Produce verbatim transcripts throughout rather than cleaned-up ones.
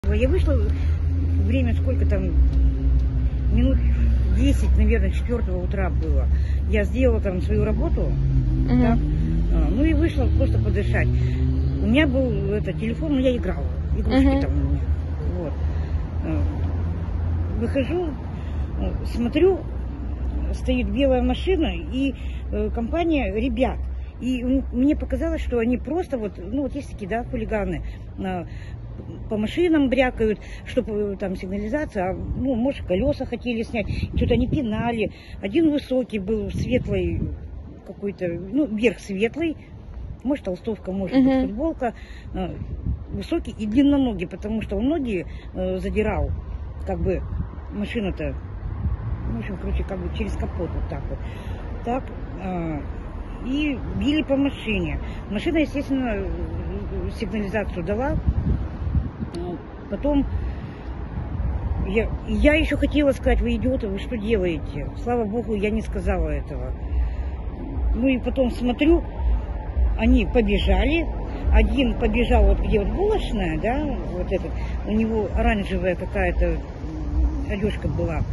Я вышла, время сколько там, минут десять, наверное, четвертого утра было. Я сделала там свою работу, uh-huh. так, ну и вышла просто подышать. У меня был это, телефон, но я играла, игрушки uh-huh. там у меня. Вот. Выхожу, смотрю, стоит белая машина и э, компания ребят. И мне показалось, что они просто вот, ну вот есть такие, да, хулиганы, э, по машинам брякают, чтобы там сигнализация, а, ну, может, колеса хотели снять, что-то они пинали. Один высокий был, светлый какой-то, ну, верх светлый, может, толстовка, может, uh-huh. футболка, э, высокий и длинноногий, потому что он ноги э, задирал, как бы, машина-то, в общем, короче, как бы через капот вот так вот. Так, э, и били по машине. Машина, естественно, сигнализацию дала. Потом я, я еще хотела сказать: вы идиоты, вы что делаете? Слава богу, я не сказала этого. Ну и потом смотрю, они побежали. Один побежал вот где вот булочная, да, вот этот, у него оранжевая какая-то одежка была.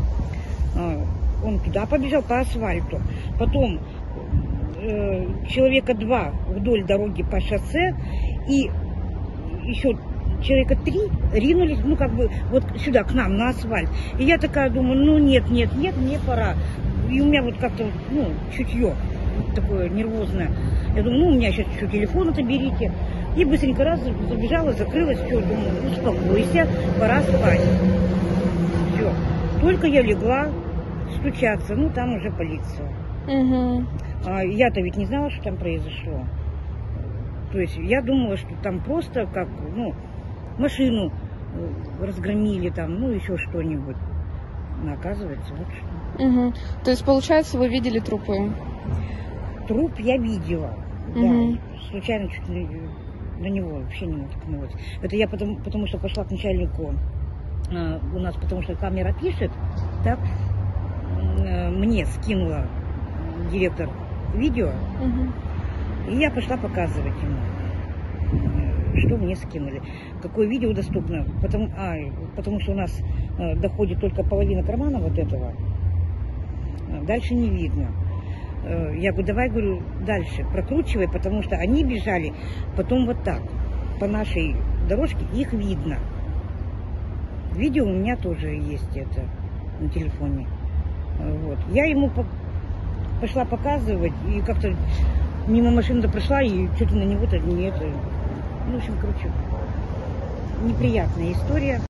Он туда побежал по асфальту. Потом э, человека два вдоль дороги по шоссе. И еще человека три ринулись, ну, как бы, вот сюда, к нам, на асфальт. И я такая думаю, ну, нет, нет, нет, мне пора. И у меня вот как-то, ну, чутье такое нервозное. Я думаю, ну, у меня сейчас еще телефон-то берите. И быстренько раз забежала, закрылась, все, думаю, успокойся, пора спать. Все. Только я легла стучаться, ну, там уже полиция. Угу. А я-то ведь не знала, что там произошло. То есть я думала, что там просто как, ну, машину разгромили там, ну, еще что-нибудь. Но оказывается, вот что. Угу. То есть, получается, вы видели трупы? Труп я видела, угу. да. Случайно чуть ли на него вообще не наткнулась. Это я потому, потому что пошла к начальнику э, у нас, потому что камера пишет, так, э, мне скинула директор видео, угу. и я пошла показывать ему, что мне скинули, какое видео доступно, потому, а, потому что у нас э, доходит только половина кармана вот этого, дальше не видно. Э, я говорю, давай, говорю, дальше прокручивай, потому что они бежали потом вот так, по нашей дорожке, их видно. Видео у меня тоже есть это на телефоне. Вот. Я ему по пошла показывать, и как-то мимо машины прошла, и что-то на него-то не это. Ну, в общем, короче, неприятная история.